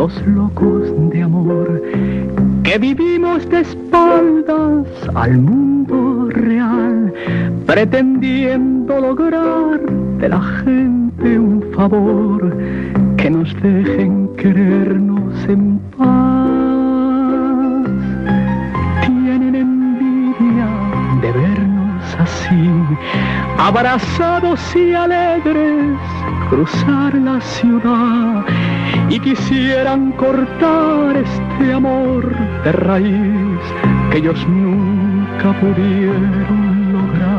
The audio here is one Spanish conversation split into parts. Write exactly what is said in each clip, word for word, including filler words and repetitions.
dos locos de amor que vivimos de espaldas al mundo real, pretendiendo lograr de la gente un favor, que nos dejen querernos en paz. Tienen envidia de vernos así, abrazados y alegres, cruzar la ciudad, y quisieran cortar este amor de raíz que ellos nunca pudieron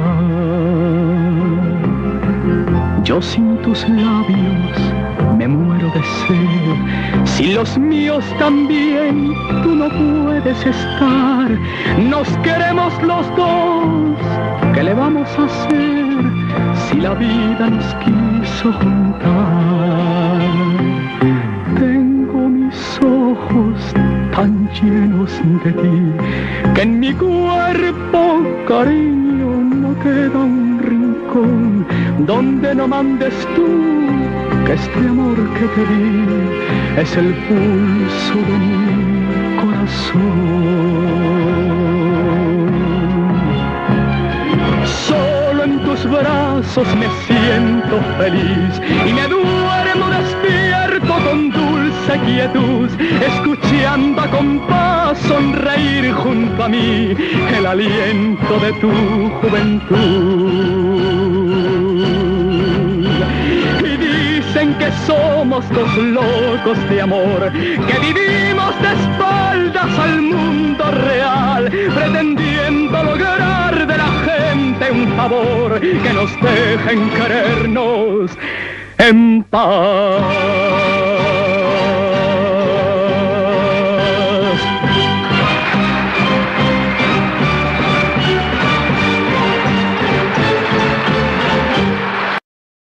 lograr. Yo sin tus labios me muero de sed, si los míos también tú no puedes estar. Nos queremos los dos, ¿qué le vamos a hacer si la vida nos quiso juntar? Tengo mis ojos tan llenos de ti, que en mi cuerpo, cariño, no queda un rincón donde no mandes tú, que este amor que te di es el pulso de mi corazón. Solo en tus brazos me siento feliz y me duermo despierto con dulce quietud, escuchando a compás sonreír junto a mí el aliento de tu juventud. Y dicen que somos dos locos de amor, que vivimos de espaldas al mundo real, pretendiendo lograr de la gente un favor, que nos dejen querernos en paz.